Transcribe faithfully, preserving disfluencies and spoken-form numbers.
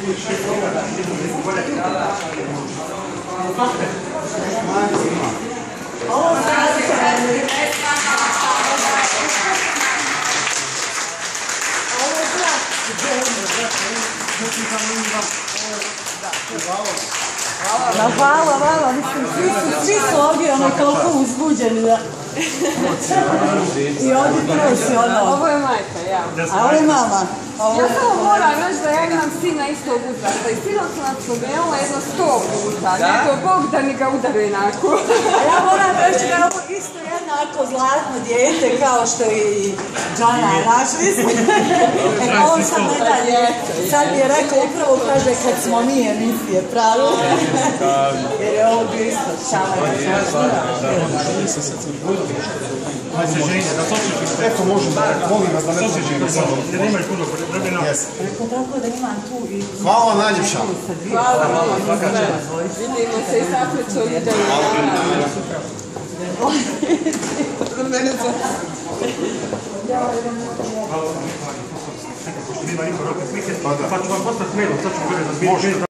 Hvala, hvala, mislim, svi su ovdje ono toliko uzbuđeni da... I ovdje prvo si ono... Ovo je majka, ja. A ovo je mama. Ja samo moram reći da ja imam sina istog uzrasta i sinoć sam nas spomenula jedno sto puta. Nego Bog da mi ga udari jednako. A ja moram reći da je ovo isto jednako zlatno dijete kao što je i Džana naš, mislim. E pa on sam ne dalje. Sad mi je rekao upravo kaže kad smo mi emisije pravili. Jer je ovo bio isto šala. Ajde se ženje, da sočiš. Eto, možemo, molim vas da ne sočiš samo. Jer imaju puno vremena. Rekao tako da imam tu i... Hvala najljepša. Hvala vam sve. Vidimo se i sasreću idemo. Mene se... Pa ću vam poslati mailom, sad ću gledati da zbijem.